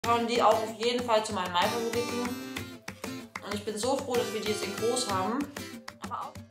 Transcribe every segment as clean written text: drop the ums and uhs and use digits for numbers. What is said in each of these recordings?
Gehören die auch auf jeden Fall zu meinen Mai-Favoriten. Und ich bin so froh, dass wir die jetzt in groß haben. Aber auch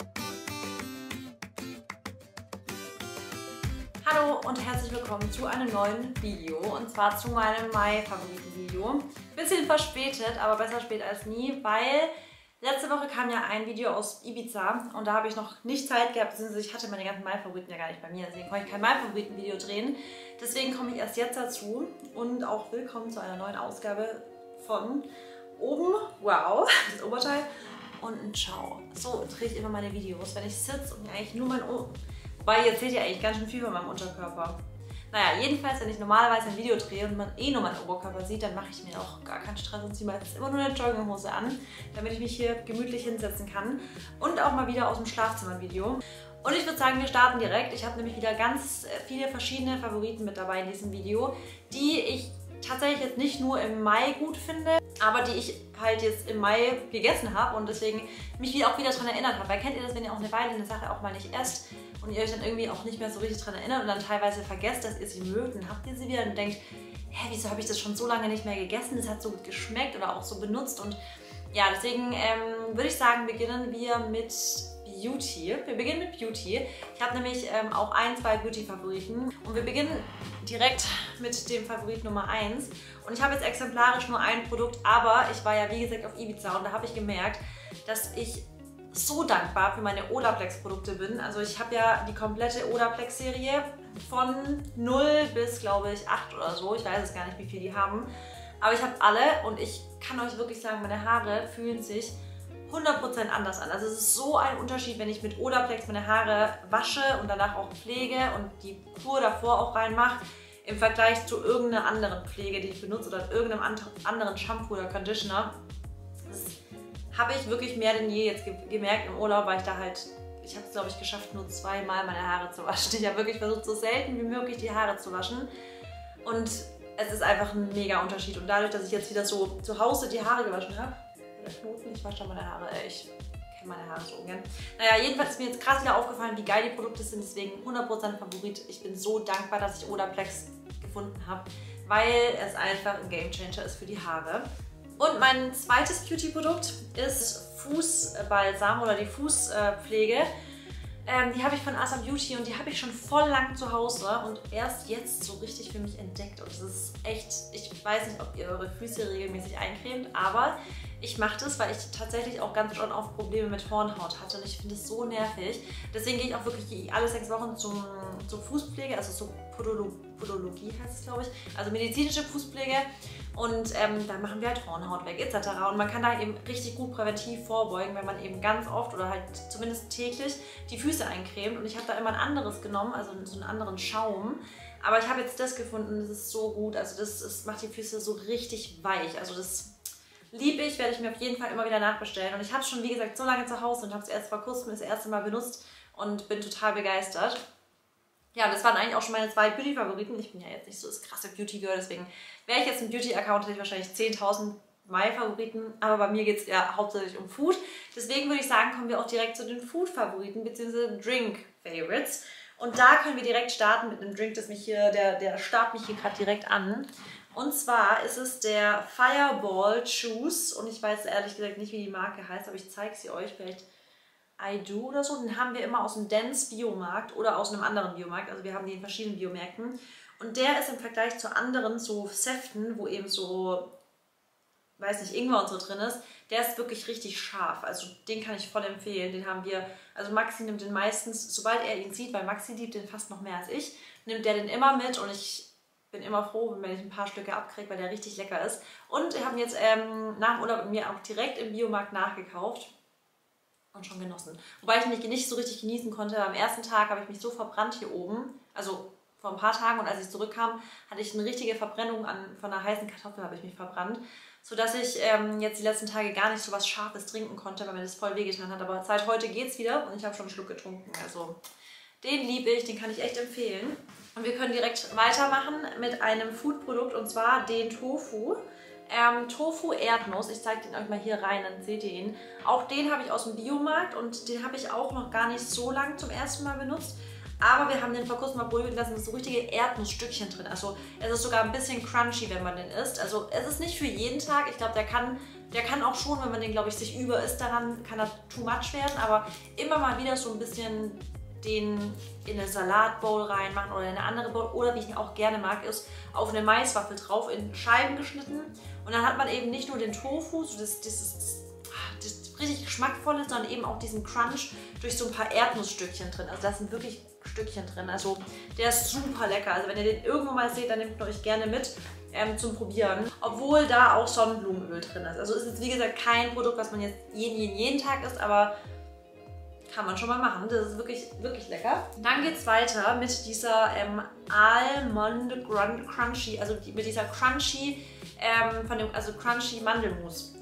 Hallo und herzlich willkommen zu einem neuen Video. Und zwar zu meinem Mai-Favoriten-Video. Bisschen verspätet, aber besser spät als nie, weil letzte Woche kam ja ein Video aus Ibiza und da habe ich noch nicht Zeit gehabt, beziehungsweise ich hatte meine ganzen Mai-Favoriten ja gar nicht bei mir, deswegen konnte ich kein Mai-Favoriten-Video drehen. Deswegen komme ich erst jetzt dazu und auch willkommen zu einer neuen Ausgabe von oben, wow, das Oberteil, unten, ciao. So drehe ich immer meine Videos, wenn ich sitze und eigentlich nur mein Wobei, jetzt seht ihr eigentlich ganz schön viel von meinem Unterkörper. Naja, jedenfalls, wenn ich normalerweise ein Video drehe und man eh nur meinen Oberkörper sieht, dann mache ich mir auch gar keinen Stress und ziehe meistens immer nur eine Jogginghose an, damit ich mich hier gemütlich hinsetzen kann. Und auch mal wieder aus dem Schlafzimmer-Video. Und ich würde sagen, wir starten direkt. Ich habe nämlich wieder ganz viele verschiedene Favoriten mit dabei in diesem Video, die ich tatsächlich jetzt nicht nur im Mai gut finde, aber die ich halt jetzt im Mai gegessen habe und deswegen mich auch wieder daran erinnert habe. Weil kennt ihr das, wenn ihr auch eine Weile eine Sache auch mal nicht esst und ihr euch dann irgendwie auch nicht mehr so richtig daran erinnert und dann teilweise vergesst, dass ihr sie mögt, dann habt ihr sie wieder und denkt, hä, wieso habe ich das schon so lange nicht mehr gegessen? Das hat so gut geschmeckt oder auch so benutzt und ja, deswegen würde ich sagen, beginnen wir mit Beauty. Wir beginnen mit Beauty. Ich habe nämlich auch zwei Beauty-Favoriten und wir beginnen direkt mit dem Favorit Nummer 1. Und ich habe jetzt exemplarisch nur ein Produkt, aber ich war ja wie gesagt auf Ibiza und da habe ich gemerkt, dass ich so dankbar für meine Olaplex-Produkte bin. Also ich habe ja die komplette Olaplex-Serie von 0 bis, glaube ich, 8 oder so. Ich weiß es gar nicht, wie viel die haben. Aber ich habe alle und ich kann euch wirklich sagen, meine Haare fühlen sich 100% anders an. Also es ist so ein Unterschied, wenn ich mit Olaplex meine Haare wasche und danach auch pflege und die Kur davor auch reinmache, im Vergleich zu irgendeiner anderen Pflege, die ich benutze oder irgendeinem anderen Shampoo oder Conditioner. Das habe ich wirklich mehr denn je jetzt gemerkt im Urlaub, weil ich da halt, ich habe es glaube ich geschafft, nur 2-mal meine Haare zu waschen. Ich habe wirklich versucht, so selten wie möglich die Haare zu waschen und es ist einfach ein mega Unterschied. Und dadurch, dass ich jetzt wieder so zu Hause die Haare gewaschen habe, Knoten, ich wasche schon meine Haare, ich kenne meine Haare so ungern. Naja, jedenfalls ist mir jetzt krass wieder aufgefallen, wie geil die Produkte sind, deswegen 100% Favorit. Ich bin so dankbar, dass ich Olaplex gefunden habe, weil es einfach ein Gamechanger ist für die Haare. Und mein zweites Beauty-Produkt ist Fußbalsam oder die Fußpflege. Die habe ich von Asa Beauty und die habe ich schon voll lang zu Hause und erst jetzt so richtig für mich entdeckt. Und es ist echt, ich weiß nicht, ob ihr eure Füße regelmäßig eincremt, aber ich mache das, weil ich tatsächlich auch ganz schon oft Probleme mit Hornhaut hatte und ich finde es so nervig. Deswegen gehe ich auch wirklich alle 6 Wochen zur Fußpflege, also zur Podologie heißt es, glaube ich, also medizinische Fußpflege. Und da machen wir halt Hornhaut weg etc. Und man kann da eben richtig gut präventiv vorbeugen, wenn man eben ganz oft oder halt zumindest täglich die Füße eincremt. Und ich habe da immer ein anderes genommen, also so einen anderen Schaum. Aber ich habe jetzt das gefunden, das ist so gut. Also das macht die Füße so richtig weich. Also das liebe ich, werde ich mir auf jeden Fall immer wieder nachbestellen. Und ich habe es schon, wie gesagt, so lange zu Hause und habe es erst vor kurzem das erste Mal benutzt und bin total begeistert. Ja, das waren eigentlich auch schon meine 2 Beauty-Favoriten. Ich bin ja jetzt nicht so das krasse Beauty-Girl, deswegen wäre ich jetzt ein Beauty-Account, hätte ich wahrscheinlich 10.000 Mai-Favoriten, aber bei mir geht es ja hauptsächlich um Food. Deswegen würde ich sagen, kommen wir auch direkt zu den Food-Favoriten bzw. Drink-Favorites. Und da können wir direkt starten mit einem Drink, das mich hier, der starrt mich hier gerade direkt an. Und zwar ist es der Fireball Juice und ich weiß ehrlich gesagt nicht, wie die Marke heißt, aber ich zeige sie euch, vielleicht I Do oder so. Den haben wir immer aus dem Dance Biomarkt oder aus einem anderen Biomarkt, also wir haben die in verschiedenen Biomärkten. Und der ist im Vergleich zu anderen so Säften, wo eben so, weiß nicht, Ingwer und so drin ist, der ist wirklich richtig scharf. Also den kann ich voll empfehlen. Den haben wir, also Maxi nimmt den meistens, sobald er ihn sieht, weil Maxi liebt den fast noch mehr als ich, nimmt der den immer mit und ich bin immer froh, wenn ich ein paar Stücke abkriege, weil der richtig lecker ist. Und ich habe ihn jetzt nach dem Urlaub mir auch direkt im Biomarkt nachgekauft und schon genossen. Wobei ich mich nicht so richtig genießen konnte. Am ersten Tag habe ich mich so verbrannt hier oben, also vor ein paar Tagen, und als ich zurückkam, hatte ich eine richtige Verbrennung von einer heißen Kartoffel, habe ich mich verbrannt, sodass ich jetzt die letzten Tage gar nicht so was Scharfes trinken konnte, weil mir das voll wehgetan hat. Aber seit heute geht's wieder und ich habe schon einen Schluck getrunken. Also den liebe ich, den kann ich echt empfehlen. Und wir können direkt weitermachen mit einem Food-Produkt und zwar den Tofu. Tofu Erdnuss, ich zeige den euch mal hier rein, dann seht ihr ihn. Auch den habe ich aus dem Biomarkt und den habe ich auch noch gar nicht so lange zum ersten Mal benutzt. Aber wir haben den vor kurzem mal probieren lassen, es ist so richtige Erdnussstückchen drin. Also es ist sogar ein bisschen crunchy, wenn man den isst. Also es ist nicht für jeden Tag. Ich glaube, der kann auch schon, wenn man den, glaube ich, sich über isst, daran kann er too much werden. Aber immer mal wieder so ein bisschen den in eine Salatbowl reinmachen oder in eine andere Bowl. Oder wie ich ihn auch gerne mag, ist auf eine Maiswaffel drauf, in Scheiben geschnitten. Und dann hat man eben nicht nur den Tofu, so das richtig geschmackvolle, sondern eben auch diesen Crunch durch so ein paar Erdnussstückchen drin. Also da sind wirklich Stückchen drin. Also der ist super lecker. Also wenn ihr den irgendwo mal seht, dann nehmt ihn euch gerne mit zum Probieren. Obwohl da auch Sonnenblumenöl drin ist. Also ist jetzt wie gesagt kein Produkt, was man jetzt jeden Tag isst, aber kann man schon mal machen. Das ist wirklich, wirklich lecker. Dann geht es weiter mit dieser Almond Crunchy, also mit dieser Crunchy, Crunchy Mandelmus.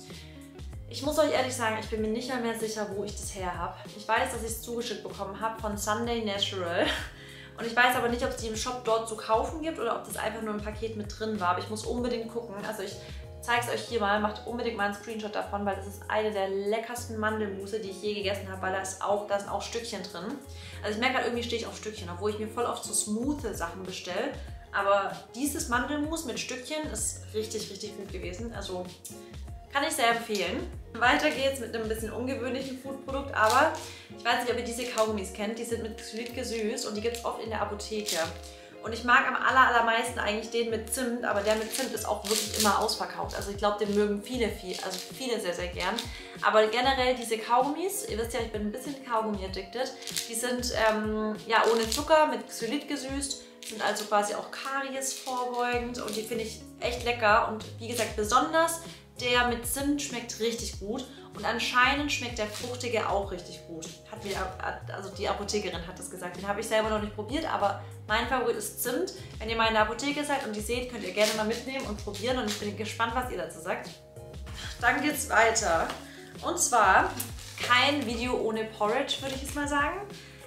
Ich muss euch ehrlich sagen, ich bin mir nicht mehr sicher, wo ich das her habe. Ich weiß, dass ich es zugeschickt bekommen habe von Sunday Natural. Und ich weiß aber nicht, ob es die im Shop dort zu kaufen gibt oder ob das einfach nur im Paket mit drin war. Aber ich muss unbedingt gucken. Also ich zeige es euch hier mal. Macht unbedingt mal einen Screenshot davon, weil das ist eine der leckersten Mandelmusse, die ich je gegessen habe, weil da sind auch Stückchen drin. Also ich merke gerade, irgendwie stehe ich auf Stückchen, obwohl ich mir voll oft so smooth Sachen bestelle. Aber dieses Mandelmus mit Stückchen ist richtig, richtig gut gewesen. Also kann ich sehr empfehlen. Weiter geht's mit einem bisschen ungewöhnlichen Foodprodukt, aber ich weiß nicht, ob ihr diese Kaugummis kennt. Die sind mit Xylit gesüßt und die gibt es oft in der Apotheke. Und ich mag am allermeisten eigentlich den mit Zimt, aber der mit Zimt ist auch wirklich immer ausverkauft. Also ich glaube, den mögen viele sehr, sehr gern. Aber generell diese Kaugummis, ihr wisst ja, ich bin ein bisschen Kaugummi-addicted, die sind ja ohne Zucker, mit Xylit gesüßt, sind also quasi auch Karies vorbeugend und die finde ich echt lecker. Und wie gesagt, besonders der mit Zimt schmeckt richtig gut und anscheinend schmeckt der fruchtige auch richtig gut. Also die Apothekerin hat das gesagt. Den habe ich selber noch nicht probiert, aber mein Favorit ist Zimt. Wenn ihr mal in der Apotheke seid und die seht, könnt ihr gerne mal mitnehmen und probieren und ich bin gespannt, was ihr dazu sagt. Dann geht's weiter und zwar kein Video ohne Porridge, würde ich jetzt mal sagen.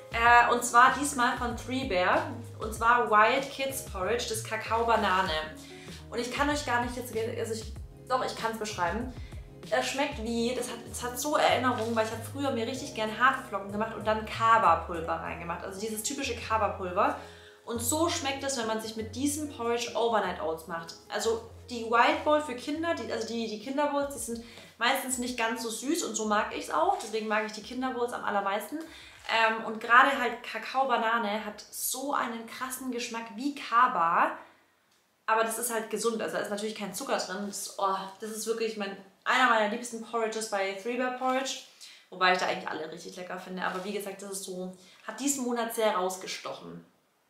Und zwar diesmal von 3Bear und zwar Wild Kids Porridge, das Kakao-Banane. Und ich kann euch gar nicht jetzt, doch, ich kann es beschreiben. Es schmeckt wie, das hat so Erinnerungen, weil ich habe früher mir richtig gern Haferflocken gemacht und dann Kaba-Pulver reingemacht. Also dieses typische Kaba-Pulver. Und so schmeckt es, wenn man sich mit diesem Porridge Overnight Oats macht. Also die Wild Bowl für Kinder, die Kinderbowls, die sind meistens nicht ganz so süß und so mag ich es auch. Deswegen mag ich die Kinderbowls am allermeisten. Und gerade halt Kakao-Banane hat so einen krassen Geschmack wie Kaba. Aber das ist halt gesund, also da ist natürlich kein Zucker drin. Das ist wirklich einer meiner liebsten Porridges bei 3Bear Porridge. Wobei ich da eigentlich alle richtig lecker finde. Aber wie gesagt, das ist so, hat diesen Monat sehr rausgestochen.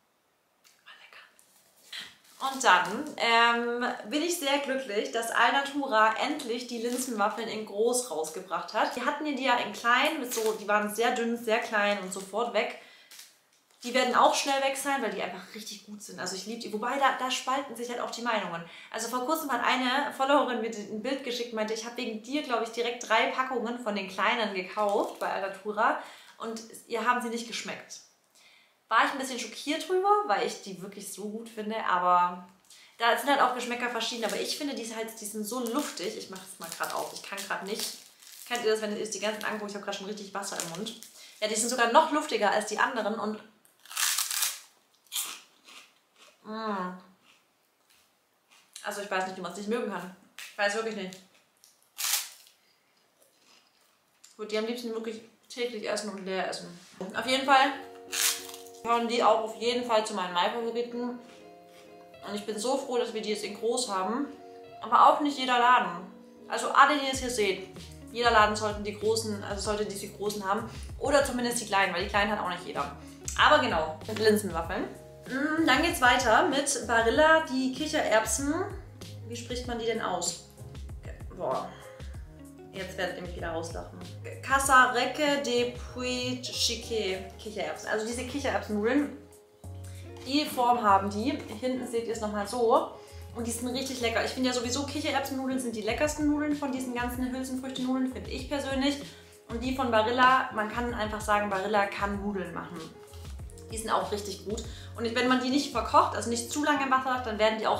War lecker. Und dann bin ich sehr glücklich, dass Alnatura endlich die Linsenwaffeln in groß rausgebracht hat. Die hatten die ja in klein, die waren sehr dünn, sehr klein und sofort weg. Die werden auch schnell weg sein, weil die einfach richtig gut sind. Also ich liebe die. Wobei, da spalten sich halt auch die Meinungen. Also vor kurzem hat eine Followerin mir ein Bild geschickt und meinte, ich habe wegen dir, glaube ich, direkt 3 Packungen von den kleinen gekauft bei Alnatura und ihr haben sie nicht geschmeckt. War ich ein bisschen schockiert drüber, weil ich die wirklich so gut finde, aber da sind halt auch Geschmäcker verschieden. Aber ich finde, die sind so luftig. Ich mache das mal gerade auf. Ich kann gerade nicht. Kennt ihr das, wenn ihr die ganzen anguckt? Ich habe gerade schon richtig Wasser im Mund. Ja, die sind sogar noch luftiger als die anderen und also ich weiß nicht, wie man es nicht mögen kann. Ich weiß wirklich nicht. Ich würde die am liebsten wirklich täglich essen und leer essen. Auf jeden Fall gehören die auch auf jeden Fall zu meinen Mai-Favoriten. Und ich bin so froh, dass wir die jetzt in groß haben. Aber auch nicht jeder Laden. Also alle, die es hier seht, jeder Laden sollte diese großen haben. Oder zumindest die kleinen, weil die kleinen hat auch nicht jeder. Aber genau, mit Linsenwaffeln. Dann geht es weiter mit Barilla, die Kichererbsen. Wie spricht man die denn aus? Boah, jetzt werdet ihr mich wieder rauslachen. Casarecque de Puig Chique Kichererbsen. Also diese Kichererbsennudeln, die Form haben die. Hinten seht ihr es nochmal so. Und die sind richtig lecker. Ich finde ja sowieso Kichererbsennudeln sind die leckersten Nudeln von diesen ganzen Hülsenfrüchte-Nudeln, finde ich persönlich. Und die von Barilla, man kann einfach sagen, Barilla kann Nudeln machen. Die sind auch richtig gut. Und wenn man die nicht verkocht, also nicht zu lange im Wasser hat, dann werden die auch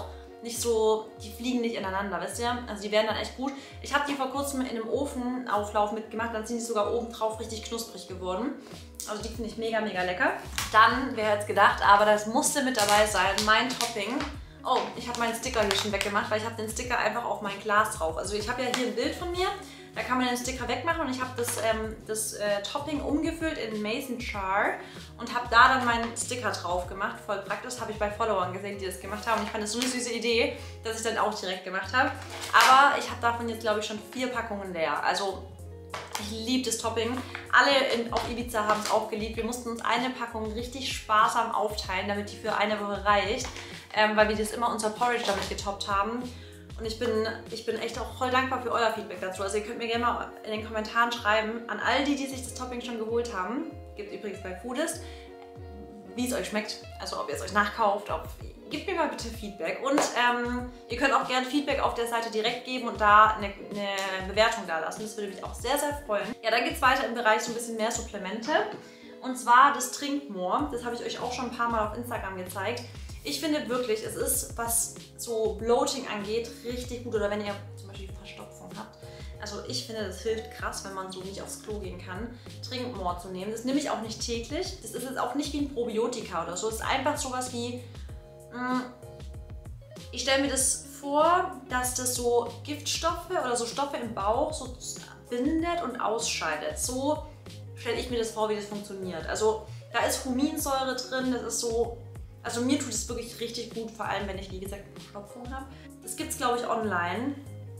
nicht so, die fliegen nicht ineinander, wisst ihr? Also die werden dann echt gut. Ich habe die vor kurzem in einem Ofenauflauf mitgemacht, dann sind die sogar oben drauf richtig knusprig geworden. Also die finde ich mega, mega lecker. Dann, wer hätte es gedacht, aber das musste mit dabei sein, mein Topping. Oh, ich habe meinen Sticker hier schon weggemacht, weil ich habe den Sticker einfach auf mein Glas drauf. Also ich habe ja hier ein Bild von mir, da kann man den Sticker wegmachen und ich habe das Topping umgefüllt in Mason Jar und habe da dann meinen Sticker drauf gemacht. Voll praktisch, habe ich bei Followern gesehen, die das gemacht haben und ich fand das so eine süße Idee, dass ich dann auch direkt gemacht habe. Aber ich habe davon jetzt, glaube ich, schon 4 Packungen leer. Also ich liebe das Topping. Alle auf Ibiza haben es auch geliebt. Wir mussten uns eine Packung richtig sparsam aufteilen, damit die für eine Woche reicht, weil wir das immer unser Porridge damit getoppt haben. Und ich bin echt auch voll dankbar für euer Feedback dazu. Also ihr könnt mir gerne mal in den Kommentaren schreiben, an all die sich das Topping schon geholt haben, gibt übrigens bei Foodist, wie es euch schmeckt. Also ob ihr es euch nachkauft, gebt mir mal bitte Feedback. Und ihr könnt auch gerne Feedback auf der Seite direkt geben und da eine Bewertung da lassen. Das würde mich auch sehr, sehr freuen. Ja, dann geht es weiter im Bereich so ein bisschen mehr Supplemente. Und zwar das Trinkmore. Das habe ich euch auch schon ein paar Mal auf Instagram gezeigt. Ich finde wirklich, es ist, was so Bloating angeht, richtig gut. Oder wenn ihr zum Beispiel Verstopfung habt. Also ich finde, das hilft krass, wenn man so nicht aufs Klo gehen kann, Trinkmore zu nehmen. Das nehme ich auch nicht täglich. Das ist jetzt auch nicht wie ein Probiotika oder so. Es ist einfach sowas wie... Ich stelle mir das vor, dass das so Giftstoffe oder so Stoffe im Bauch so bindet und ausscheidet. So stelle ich mir das vor, wie das funktioniert. Also da ist Huminsäure drin, das ist so... Also mir tut es wirklich richtig gut, vor allem wenn ich, wie gesagt, Verstopfung habe. Das gibt es, glaube ich, online.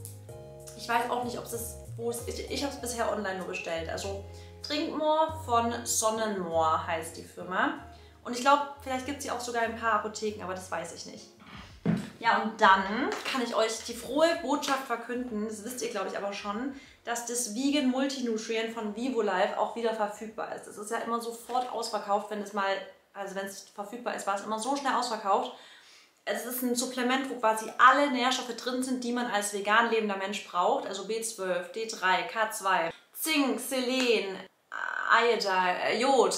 Ich weiß auch nicht, ob es ich habe es bisher online nur bestellt. Also Trinkmore von Sonnenmore heißt die Firma. Und ich glaube, vielleicht gibt es sie auch sogar in ein paar Apotheken, aber das weiß ich nicht. Ja, und dann kann ich euch die frohe Botschaft verkünden, das wisst ihr, glaube ich, aber schon, dass das Vegan Multinutrient von VivoLife auch wieder verfügbar ist. Es ist ja immer sofort ausverkauft, wenn es verfügbar ist, war es immer so schnell ausverkauft. Es ist ein Supplement, wo quasi alle Nährstoffe drin sind, die man als vegan lebender Mensch braucht. Also B12, D3, K2, Zink, Selen, Iodine, Jod,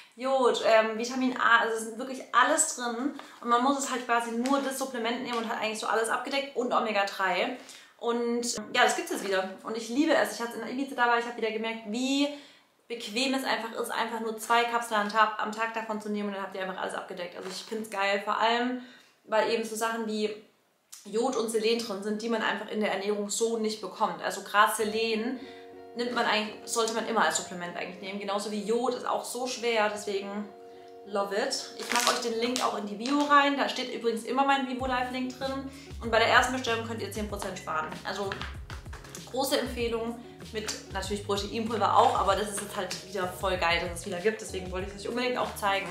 Vitamin A. Also es ist wirklich alles drin. Und man muss es halt quasi nur das Supplement nehmen und hat eigentlich so alles abgedeckt und Omega-3. Und ja, das gibt es jetzt wieder. Und ich liebe es. Ich hatte es in Ibiza dabei, ich habe wieder gemerkt, wie bequem es einfach ist, einfach nur 2 Kapseln am Tag davon zu nehmen und dann habt ihr einfach alles abgedeckt. Also ich finde es geil, vor allem, weil eben so Sachen wie Jod und Selen drin sind, die man einfach in der Ernährung so nicht bekommt. Also gerade Selen sollte man immer als Supplement eigentlich nehmen, genauso wie Jod ist auch so schwer, deswegen love it. Ich mache euch den Link auch in die Bio rein, da steht übrigens immer mein VivoLife-Link drin und bei der ersten Bestellung könnt ihr 10% sparen. Also große Empfehlung, mit natürlich Proteinpulver auch, aber das ist jetzt halt wieder voll geil, dass es wieder gibt, deswegen wollte ich es euch unbedingt auch zeigen.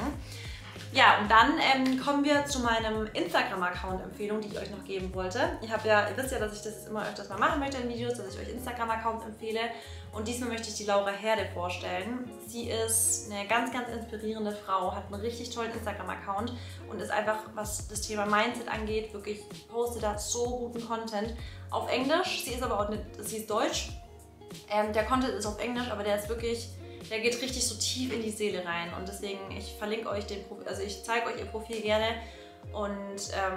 Ja, und dann kommen wir zu meinem Instagram-Account-Empfehlung, die ich euch noch geben wollte. Ihr wisst ja, dass ich das immer öfters mal machen möchte in Videos, dass ich euch Instagram-Accounts empfehle. Und diesmal möchte ich die Laura Herde vorstellen. Sie ist eine ganz, ganz inspirierende Frau, hat einen richtig tollen Instagram-Account und ist einfach, was das Thema Mindset angeht, wirklich postet da so guten Content auf Englisch. Sie ist aber auch sie ist deutsch. Der Content ist auf Englisch, aber der geht richtig so tief in die Seele rein und deswegen, ich verlinke euch ich zeige euch ihr Profil gerne und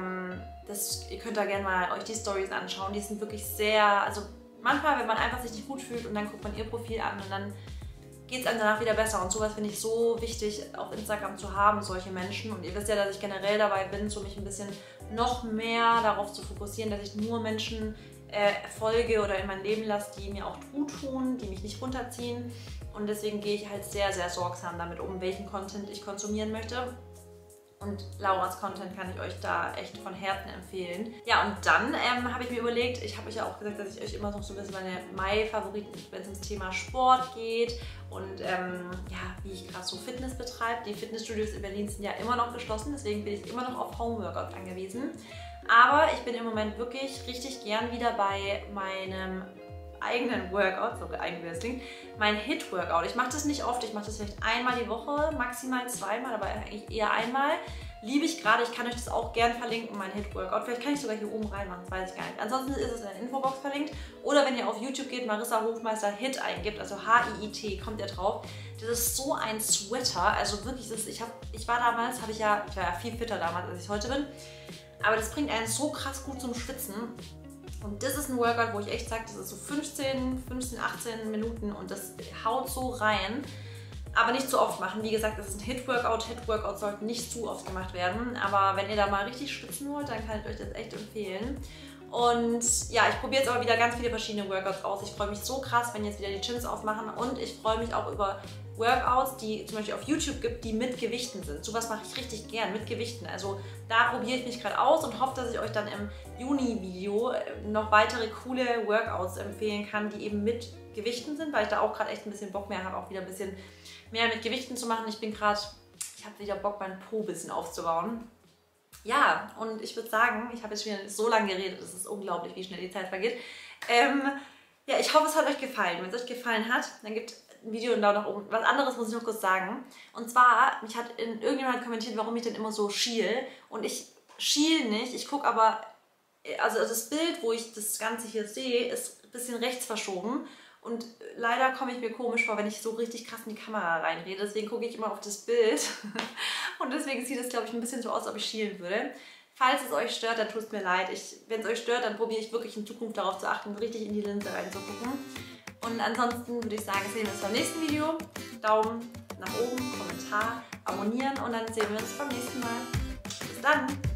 ihr könnt da gerne mal euch die Stories anschauen, die sind wirklich sehr, also manchmal, wenn man einfach sich nicht gut fühlt und dann guckt man ihr Profil an und dann geht es einem danach wieder besser und sowas finde ich so wichtig auf Instagram zu haben, solche Menschen und ihr wisst ja, dass ich generell dabei bin, so mich ein bisschen noch mehr darauf zu fokussieren, dass ich nur Menschen folge oder in mein Leben lasse, die mir auch gut tun, die mich nicht runterziehen. Und deswegen gehe ich halt sehr, sehr sorgsam damit um, welchen Content ich konsumieren möchte. Und Lauras Content kann ich euch da echt von Herzen empfehlen. Ja, und dann habe ich mir überlegt, ich habe euch ja auch gesagt, dass ich euch immer noch so ein bisschen meine Mai-Favoriten, wenn es ums Thema Sport geht und ja, wie ich gerade so Fitness betreibe. Die Fitnessstudios in Berlin sind ja immer noch geschlossen, deswegen bin ich immer noch auf Homeworkout angewiesen. Aber ich bin im Moment wirklich richtig gern wieder bei meinem eigenen Workout, so Eigenwürsting, mein Hit-Workout. Ich mache das nicht oft, ich mache das vielleicht einmal die Woche, maximal 2-mal, aber eigentlich eher einmal. Liebe ich gerade, ich kann euch das auch gern verlinken, mein Hit-Workout. Vielleicht kann ich sogar hier oben reinmachen, das weiß ich gar nicht. Ansonsten ist es in der Infobox verlinkt. Oder wenn ihr auf YouTube geht, Marissa Hofmeister Hit eingibt, also H-I-I-T, kommt ihr drauf. Das ist so ein Sweater, also wirklich, ich war ja viel fitter damals, als ich heute bin. aber das bringt einen so krass gut zum Schwitzen. Und das ist ein Workout, wo ich echt sage, das ist so 15, 18 Minuten und das haut so rein. Aber nicht zu oft machen. Wie gesagt, das ist ein Hit-Workout. Hit-Workouts sollten nicht zu oft gemacht werden. Aber wenn ihr da mal richtig schwitzen wollt, dann kann ich euch das echt empfehlen. Und ja, ich probiere jetzt aber wieder ganz viele verschiedene Workouts aus. Ich freue mich so krass, wenn jetzt wieder die Gyms aufmachen. Und ich freue mich auch über Workouts, die zum Beispiel auf YouTube gibt, die mit Gewichten sind. Sowas mache ich richtig gern, mit Gewichten. Also da probiere ich mich gerade aus und hoffe, dass ich euch dann im Juni-Video noch weitere coole Workouts empfehlen kann, die eben mit Gewichten sind, weil ich da auch gerade echt ein bisschen Bock mehr habe, auch wieder ein bisschen mehr mit Gewichten zu machen. Ich habe wieder Bock, meinen Po ein bisschen aufzubauen. Ja, und ich würde sagen, ich habe jetzt wieder so lange geredet, es ist unglaublich, wie schnell die Zeit vergeht. Ja, ich hoffe, es hat euch gefallen. Wenn es euch gefallen hat, dann gebt ein Video einen Daumen nach oben. Was anderes muss ich noch kurz sagen. Und zwar, mich hat irgendjemand kommentiert, warum ich denn immer so schiel. Und ich schiel nicht, ich gucke aber, also das Bild, wo ich das Ganze hier sehe, ist ein bisschen rechts verschoben. Und leider komme ich mir komisch vor, wenn ich so richtig krass in die Kamera reinrede. Deswegen gucke ich immer auf das Bild. Und deswegen sieht es, glaube ich, ein bisschen so aus, als ob ich schielen würde. Falls es euch stört, dann tut es mir leid. Wenn es euch stört, dann probiere ich wirklich in Zukunft darauf zu achten, richtig in die Linse reinzugucken. Und ansonsten würde ich sagen, sehen wir uns beim nächsten Video. Daumen nach oben, Kommentar, abonnieren und dann sehen wir uns beim nächsten Mal. Bis dann!